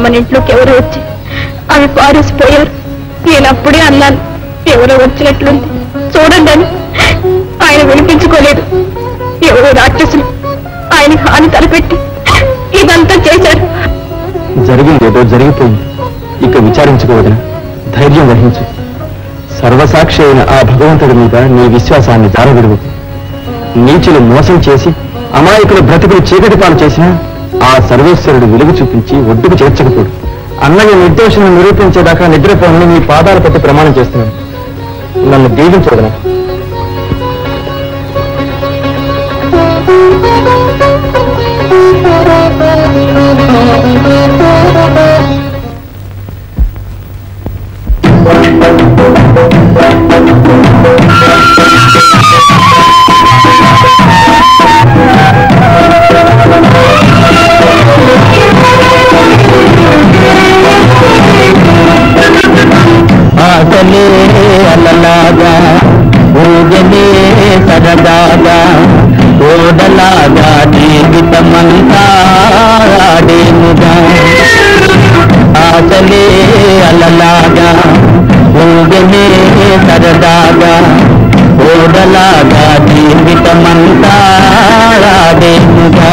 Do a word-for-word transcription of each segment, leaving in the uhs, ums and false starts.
మన ఇంట్లోకి ఎవరు వచ్చి అవి పారేసిపోయారు. నేను అప్పుడే అన్నాను, ఎవరో వచ్చినట్లుంది చూడండి అని. ఆయన వినిపించుకోలేదు. ఎవరో రాక్షసులు ఆయన హాని తలపెట్టి ఇదంతా చేశారు. జరిగింది ఏదో జరిగిపోయింది, ఇక విచారించుకోవద్దు, ధైర్యం వహించు. సర్వసాక్షి అయిన ఆ భగవంతుడి మీద నీ విశ్వాసాన్ని జారవిడుగు. నీచులు మోసం చేసి అమాయకుల బ్రతుకులు చీకటి పాలు చేసినా ఆ సర్వేశ్వరుడు వెలుగు చూపించి ఒడ్డుకు చేర్చకపోడు. అన్నయ్య నిర్దోషాన్ని నిరూపించేదాకా నిద్రపోని నీ పాదాల పట్టి ప్రమాణం చేస్తున్నాను. నన్ను దీవించవదనా? ఆటలే అలలాగా ఊగలే సరదాగా ఓడలాగా జీవితమంతా ఆడేనుగా. ఆటలే అలలాగా ఊగలే సరదాగా ఓడలాగా జీవితమంతా ఆడేనుగా.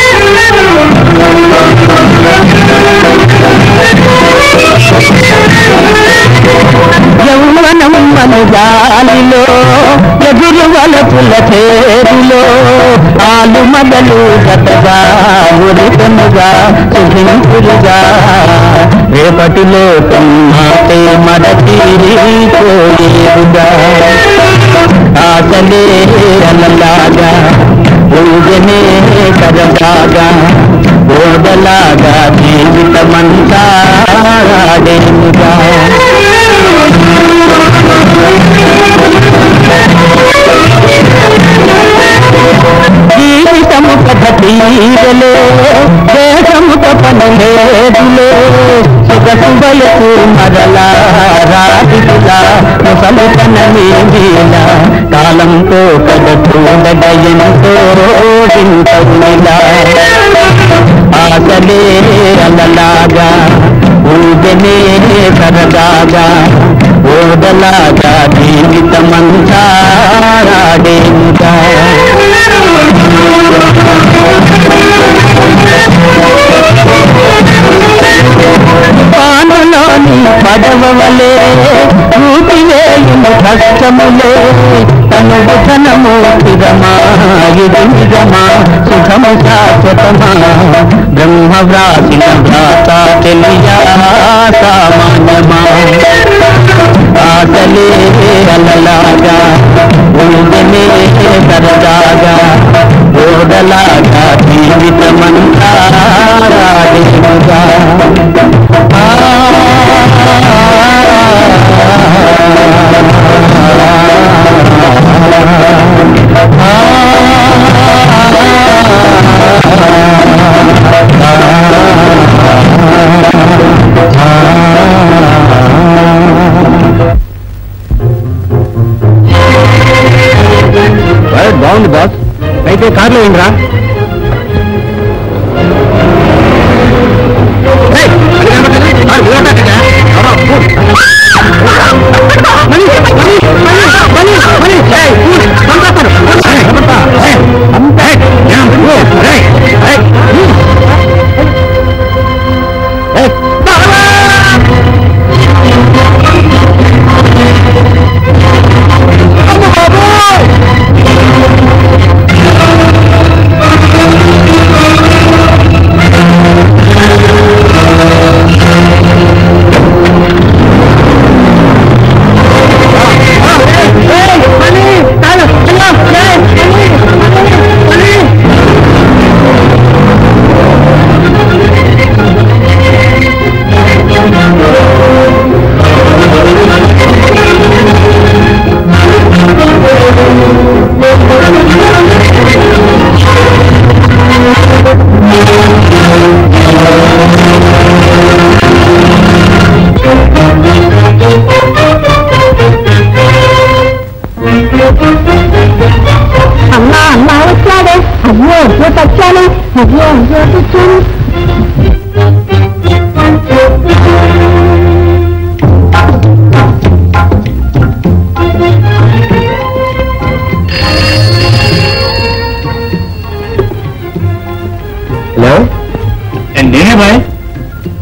యౌవనం మన గాలిలో ఎదురు వలపుల చేరులో ఆలు మదలు గతగా ఉరితముగా సుఖింపురుగా రేపటిలో కమ్మాటే మడతీరిపోయేరుగా. ఆశలే అలలాగా ఊగనే సరదాగా ఓడలాగా జీవితమంతా ఆడేనుగా. జీవితము కథ తీరలే దేశము తపనలేదులే సొగసు వయసు మరలా రాదిలా ముసలు కనమీలా కాలంతో కథ చూడగ ఎంతో రోజింతరులా. ఆశలే అలలాగా ఊగనే సరదాగా ఓడలాగా జీవితమంతా ఆడేనుగా. పానులోని పడవలే ఊపివేయును కష్టములే తనువు ధనము స్థిరమా ఇది నిజమా సుఖము శాశ్వతమా బ్రహ్మ వ్రాసిన వ్రాత తెలియా సామాన్యమా. ఆటలే అలలాగా ఊగనే సరదాగా ఓడలాగా జీవితమంతా ఆడేనుగా. బాగుంది బాస్, అయితే కార్లో ఏంట్రా?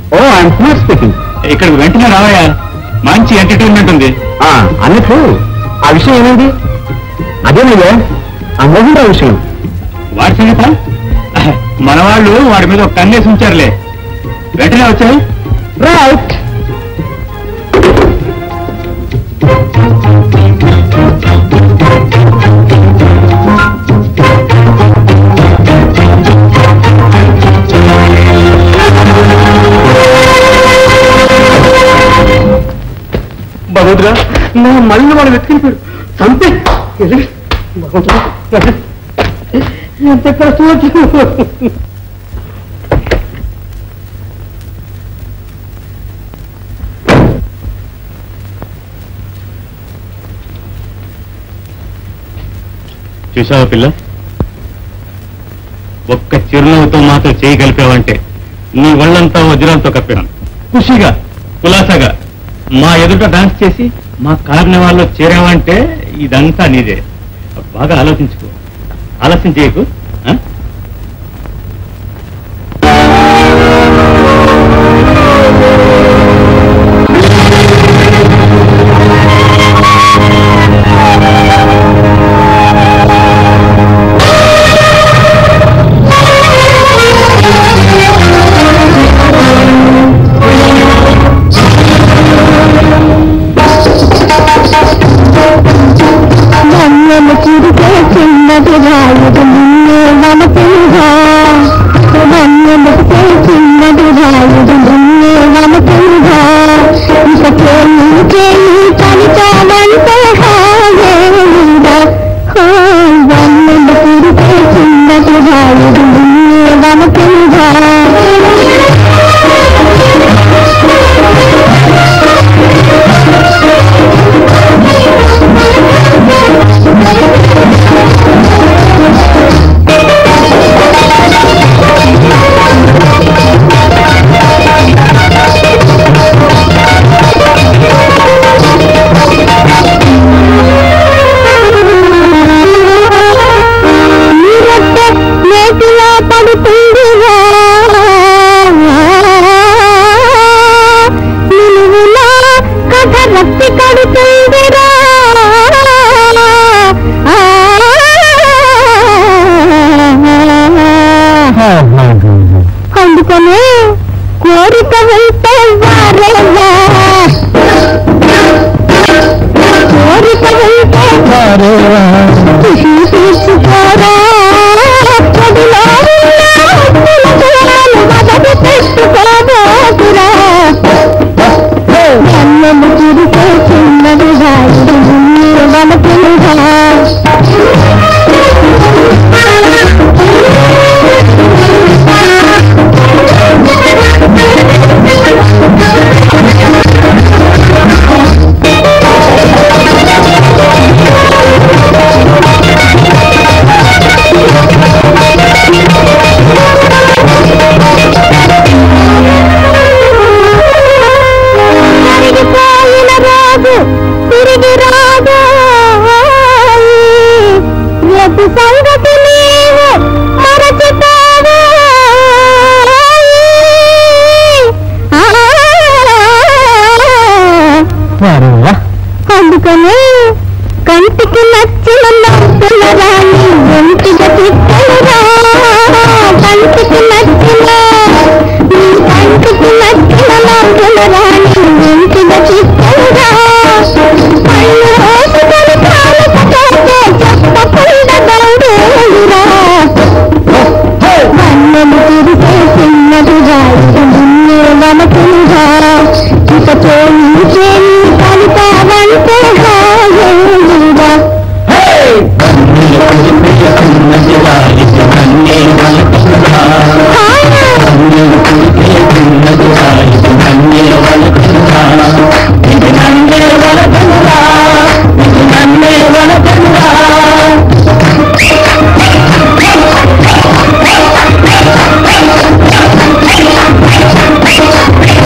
Oh I'm smart speaking. ఇక్కడికి వెంటనే రావయ్యా, మంచి ఎంటర్టైన్మెంట్ ఉంది. అన్నట్లు ఆ విషయం ఏమైంది? అదేనయ్యా ఆ మోహన్ రావు విషయం. వాడి సంగత మన వాళ్ళు వాడి మీద ఒక కన్నేసి ఉంచారులే. వెంటనే వచ్చాయి. రైట్. భగవద్రా, నా మళ్ళీ వాళ్ళు వెతికిపోయారు. అంతే ఎంత కష్టం వచ్చింది. చూసావా పిల్ల, ఒక్క చిరునవ్వుతో మాత్రం చేయగలిపావంటే నీ ఒళ్ళంతా వజ్రాలతో కప్పాను. ఖుషిగా కులాసాగా మా ఎదుట డాన్స్ చేసి మా కార్నివాల్లో చేరావంటే ఇదంతా నీదే. బాగా ఆలోచించుకో, ఆలస్యం చేయకు. అందుకని కోరిక వెళ్తే కోరిక వెళ్తే తీసుకోరా పెట్టుకోబోతురా అన్నము తిరిగే చిన్నదిగా వలపులుగా తిరిగి రాదు రేపు సంగతి నీవు మరచిపోవు అందుకని కంటికి నచ్చిన నవ్వుల రాని ఒంటిగా తిట్టలురా కంటికి నచ్చిన కంటికి నచ్చిన నవ్వుల రాని ఒంటిగా తిట్టలు